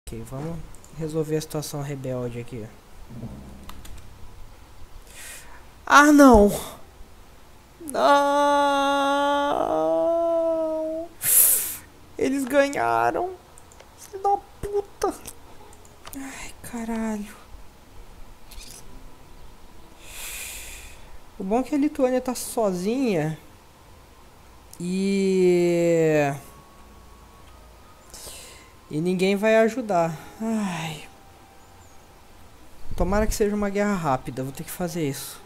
Ok, vamos resolver a situação rebelde aqui. Ah, não! Não! Eles ganharam! Filho da puta! Ai, caralho. O bom é que a Lituânia tá sozinha. E ninguém vai ajudar. Ai. Tomara que seja uma guerra rápida, vou ter que fazer isso.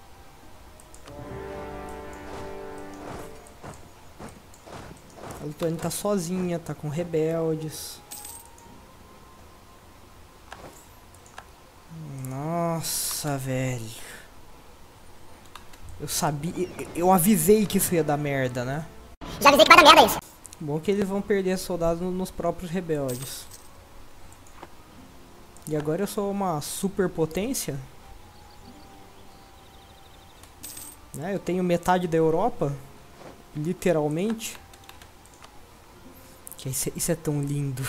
A Lituânia tá sozinha, tá com rebeldes. Nossa, velho. Eu sabia, eu avisei que isso ia dar merda, né? Já avisei que vai dar merda isso. Bom que eles vão perder soldados nos próprios rebeldes. E agora eu sou uma superpotência? Né? Eu tenho metade da Europa, literalmente. Que isso é tão lindo.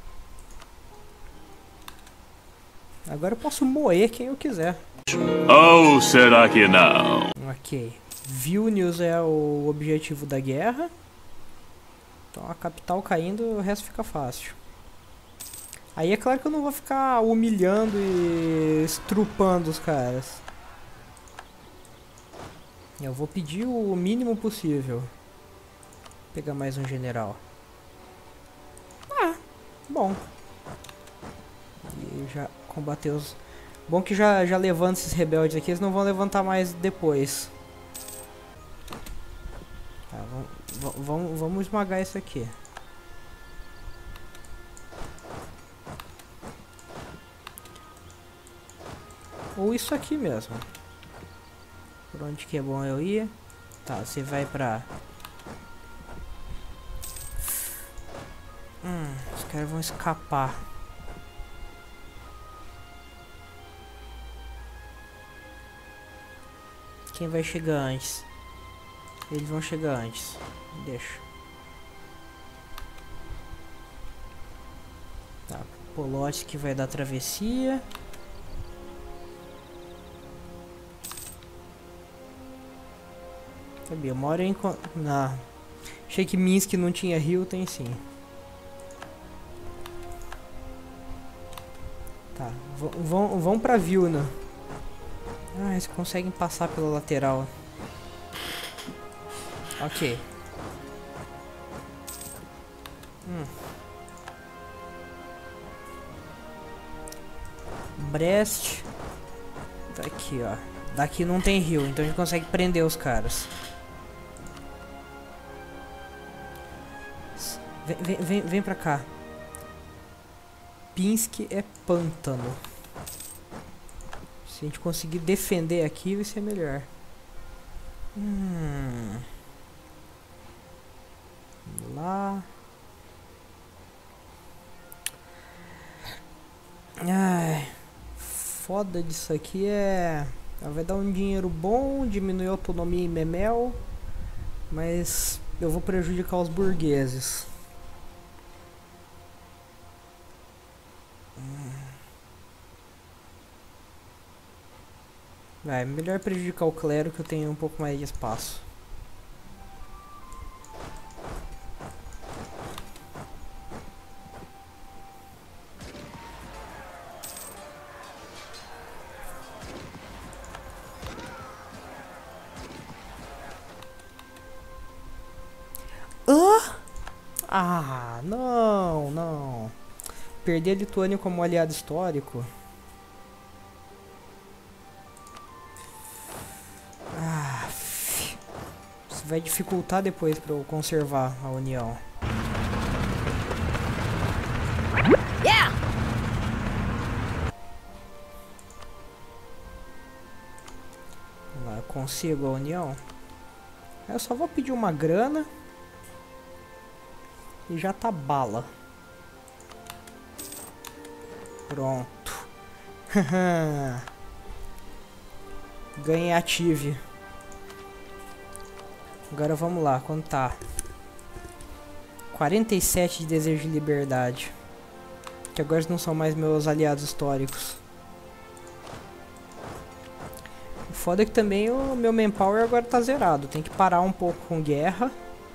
Agora eu posso moer quem eu quiser. Ou será que não? Ok. Vilnius é o objetivo da guerra. Então a capital caindo, o resto fica fácil. Aí é claro que eu não vou ficar humilhando e estrupando os caras. Eu vou pedir o mínimo possível. Vou pegar mais um general. Ah, bom. E já combater os... Bom que já levanta esses rebeldes aqui, eles não vão levantar mais depois. Tá, vamos esmagar isso aqui. Ou isso aqui mesmo. Por onde que é bom eu ir? Tá, você vai pra... os caras vão escapar. Quem vai chegar antes? Eles vão chegar antes. Deixa. Tá, Polote que vai dar travessia. Sabia, uma hora eu encontro... Achei que Minsk não tinha rio, tem sim. Tá, vão pra Vilna. Ah, eles conseguem passar pela lateral. Ok. Brest. Tá aqui, ó. Daqui não tem rio, então a gente consegue prender os caras. Vem pra cá. Pinsk é pântano. Se a gente conseguir defender aqui, vai ser melhor. Lá. Ai. Foda disso aqui é... Vai dar um dinheiro bom, diminuir a autonomia em Memel. Mas eu vou prejudicar os burgueses. Vai, melhor prejudicar o clero que eu tenho um pouco mais de espaço. Hã? Ah, não. Perder a Lituânia como aliado histórico. Isso vai dificultar depois para eu conservar a união. Yeah! Vamos lá, eu consigo a união. Eu só vou pedir uma grana. E já tá bala. Pronto. Ganhei ative. Agora vamos lá, quanto tá? 47 de desejo de liberdade. Que agora eles não são mais meus aliados históricos. O foda é que também o meu manpower agora tá zerado. Tem que parar um pouco com guerra.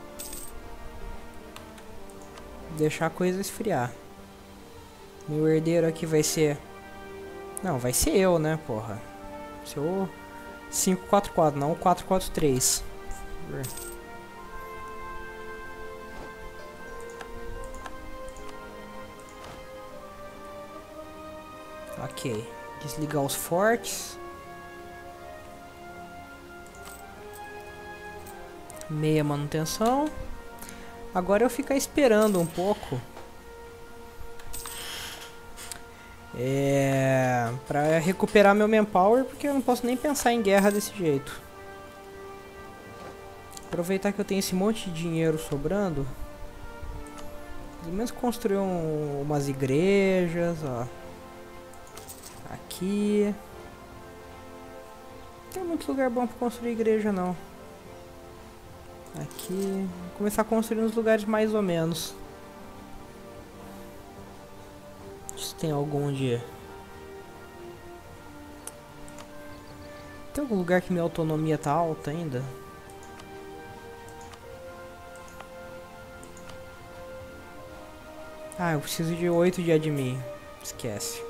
Deixar a coisa esfriar. Meu herdeiro aqui vai ser... Não, vai ser eu, né, porra. Vai ser o 544, não o 443. Ok. Desligar os fortes. Meia manutenção. Agora eu ficar esperando um pouco. Pra recuperar meu manpower, porque eu não posso nem pensar em guerra desse jeito. Aproveitar que eu tenho esse monte de dinheiro sobrando. Pelo menos construir umas igrejas, ó. Aqui. Não tem muito lugar bom pra construir igreja, não. Aqui. Vou começar a construir nos lugares mais ou menos. Se tem algum de... Tem algum lugar que minha autonomia tá alta ainda? Ah, eu preciso de 8 de admin. Esquece.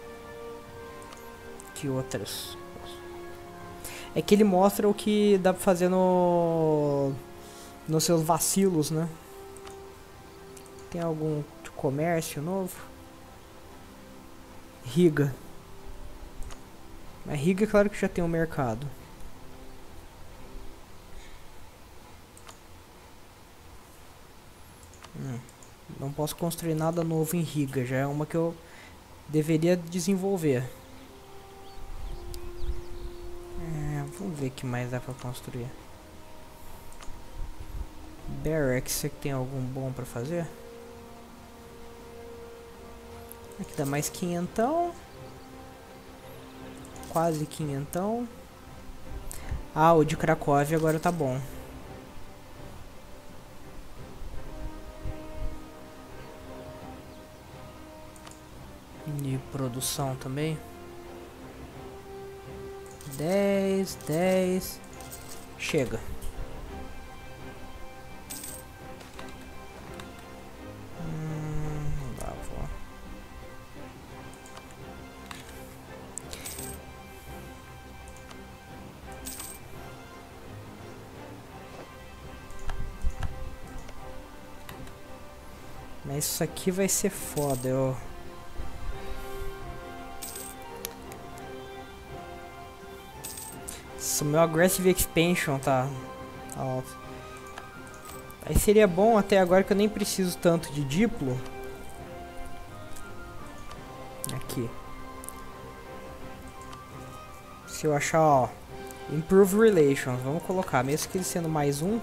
Que outras? É que ele mostra o que dá pra fazer nos seus vacilos, né? Tem algum comércio novo? Riga. Mas Riga é claro que já tem um mercado. Não posso construir nada novo em Riga. Já é uma que eu deveria desenvolver. Vamos ver o que mais dá pra construir. Barracks, você tem algum bom pra fazer? Aqui dá mais quinhentão. Quase quinhentão. Ah, o de Cracóvia agora tá bom. De produção também. 10. Chega. Não dá, vó. Mas isso aqui vai ser foda, eu... O meu Aggressive Expansion tá alto. Aí seria bom até agora que eu nem preciso tanto de Diplo. Aqui. Se eu achar, ó, Improve Relations, vamos colocar, mesmo que ele sendo mais um.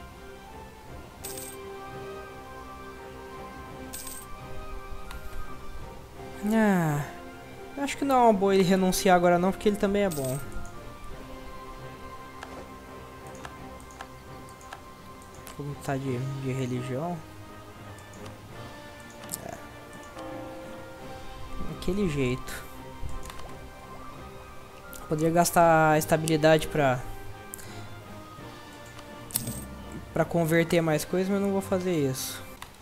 Acho que não é uma boa ele renunciar agora não, porque ele também é bom. Como tá de religião? Daquele jeito. Poderia gastar a estabilidade pra converter mais coisas, mas não vou fazer isso.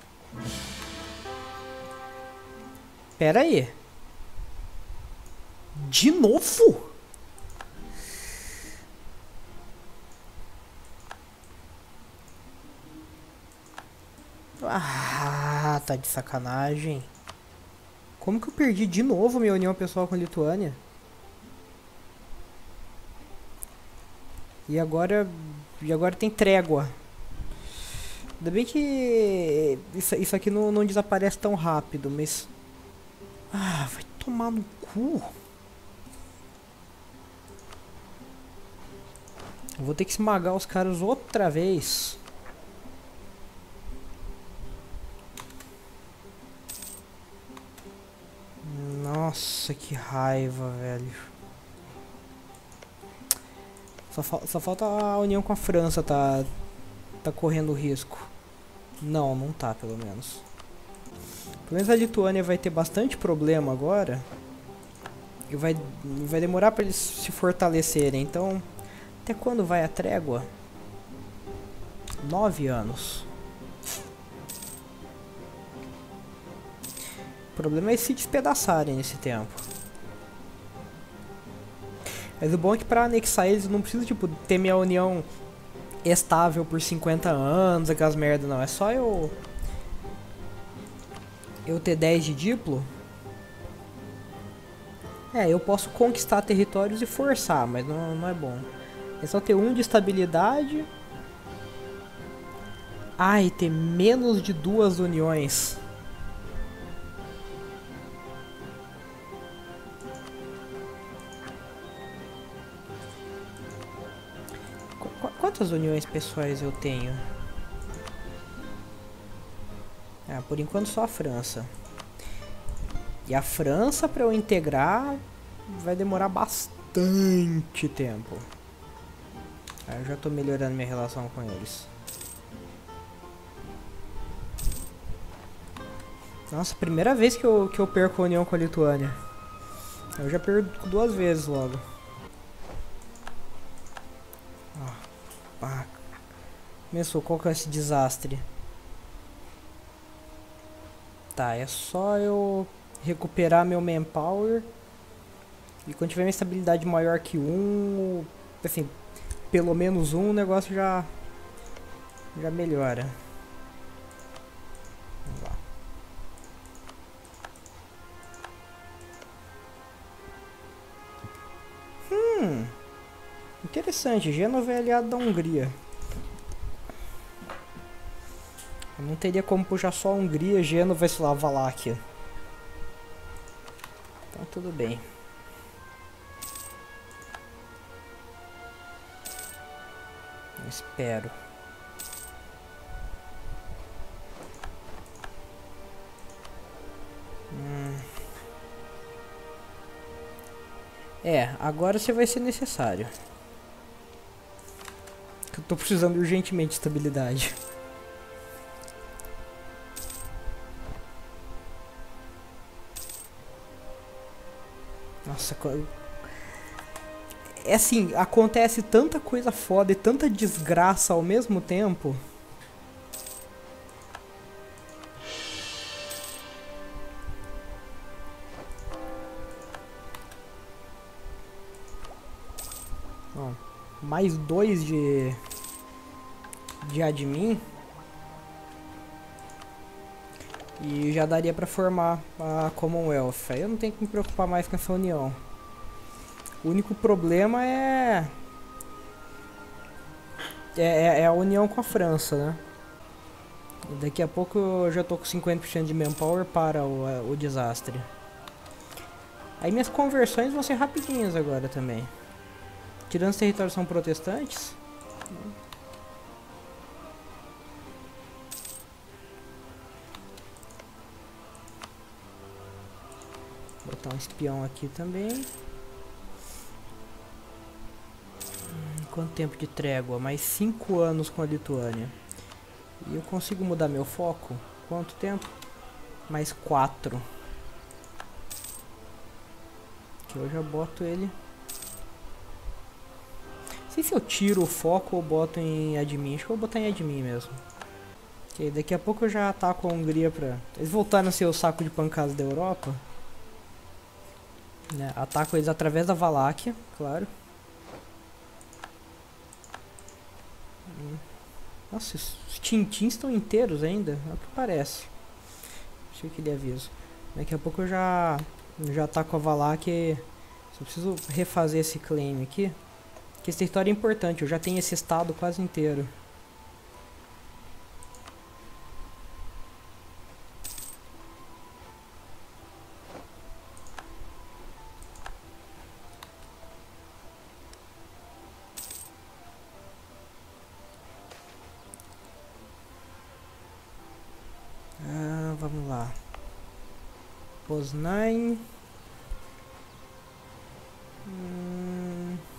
Pera aí. De novo? Ah, tá de sacanagem. Como que eu perdi de novo minha união pessoal com a Lituânia? E agora tem trégua. Ainda bem que isso aqui não desaparece tão rápido, mas... Ah, vai tomar no cu. Eu vou ter que esmagar os caras outra vez. Nossa, que raiva, velho. Só falta a união com a França tá correndo risco. Não tá, pelo menos. O Pelo menos a Lituânia vai ter bastante problema agora. E vai demorar para eles se fortalecerem. Então, até quando vai a trégua? 9 anos. O problema é se despedaçarem nesse tempo. Mas o bom é que para anexar eles eu não preciso tipo, ter minha união estável por 50 anos, aquelas merda não. É só eu ter 10 de diplo. Eu posso conquistar territórios e forçar, mas não é bom. É só ter 1 de estabilidade. E ter menos de 2 uniões. Quantas uniões pessoais eu tenho? Por enquanto só a França. E a França, para eu integrar, vai demorar bastante tempo. Eu já tô melhorando minha relação com eles. Nossa, primeira vez que eu perco a união com a Lituânia. Eu já perco 2 vezes logo. Começou, qual que é esse desastre? Tá, é só eu recuperar meu manpower. E quando tiver uma estabilidade maior que 1, assim, pelo menos 1, o negócio já melhora. Vamos lá. Interessante, Gênova é aliado da Hungria. Eu não teria como puxar só a Hungria, Gênova e sei lá, a Valáquia. Então tudo bem. Eu espero. Agora você vai ser necessário. Eu tô precisando urgentemente de estabilidade. Nossa, é assim, acontece tanta coisa foda e tanta desgraça ao mesmo tempo. Bom, mais 2 de admin. E já daria pra formar a Commonwealth. Aí eu não tenho que me preocupar mais com essa união. O único problema é a união com a França, né? E daqui a pouco eu já tô com 50% de manpower para o desastre. Aí minhas conversões vão ser rapidinhas agora também. Tirando os territórios são protestantes. Botar um espião aqui também. Quanto tempo de trégua? Mais 5 anos com a Lituânia. E eu consigo mudar meu foco? Quanto tempo? Mais 4. Que eu já boto ele. Não sei se eu tiro o foco ou boto em admin. Acho que eu vou botar em admin mesmo. Ok, daqui a pouco eu já ataco a Hungria pra eles voltarem a ser o saco de pancadas da Europa. Ataco eles através da Valáquia, claro. Nossa, os tintins estão inteiros ainda, é o que parece. Deixa eu aquele aviso. Daqui a pouco eu já ataco a Valáquia. Só preciso refazer esse claim aqui. Porque esse território é importante, eu já tenho esse estado quase inteiro. Vamos lá. Poznań.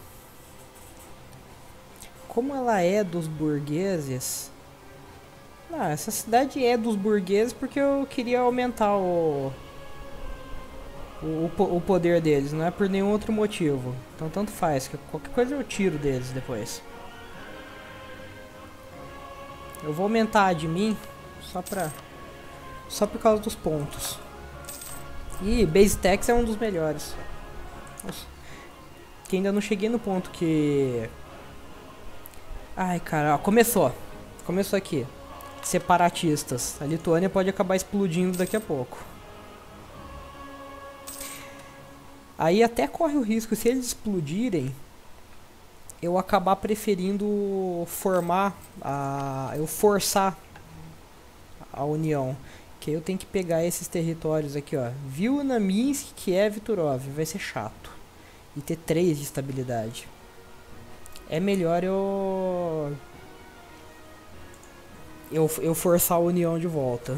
Como ela é dos burgueses... Ah, essa cidade é dos burgueses porque eu queria aumentar o poder deles, não é por nenhum outro motivo. Então tanto faz, que qualquer coisa eu tiro deles depois. Eu vou aumentar a de mim só por causa dos pontos. E Base Tax é um dos melhores. Nossa. Que ainda não cheguei no ponto que... Ai, cara, ó, começou aqui. Separatistas. A Lituânia pode acabar explodindo daqui a pouco. Aí até corre o risco, se eles explodirem, eu acabar preferindo eu forçar a união. Que aí eu tenho que pegar esses territórios aqui, ó. Vilna, Minsk, Kiev e Turov. Vai ser chato. E ter 3 de estabilidade. É melhor eu forçar a união de volta.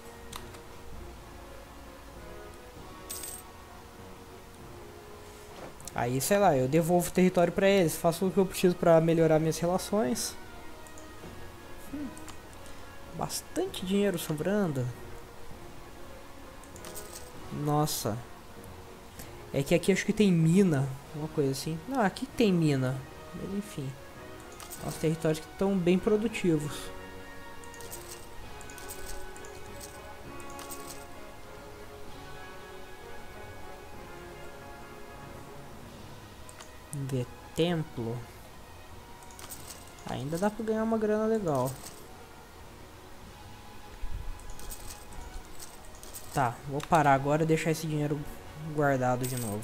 Aí, sei lá, eu devolvo o território pra eles, faço o que eu preciso pra melhorar minhas relações. Bastante dinheiro sobrando. Nossa. É que aqui acho que tem mina, uma coisa assim. Não, aqui tem mina. Mas enfim. Os territórios que estão bem produtivos. Ver templo. Ainda dá pra ganhar uma grana legal. Tá, vou parar agora e deixar esse dinheiro guardado de novo.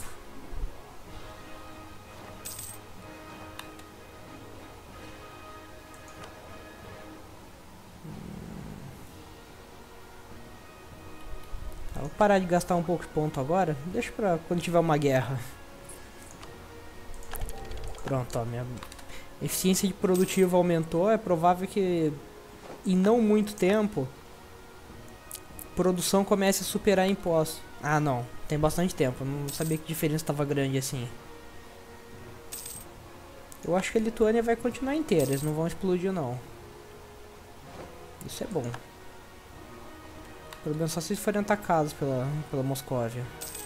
Tá, vou parar de gastar um pouco de ponto agora. Deixa pra quando tiver uma guerra. Pronto, ó, minha eficiência de produtivo aumentou. É provável que em não muito tempo produção comece a superar impostos. Ah, não. Tem bastante tempo. Eu não sabia que a diferença estava grande assim. Eu acho que a Lituânia vai continuar inteira. Eles não vão explodir, não. Isso é bom. Pelo menos só se eles forem atacados pela Moscóvia.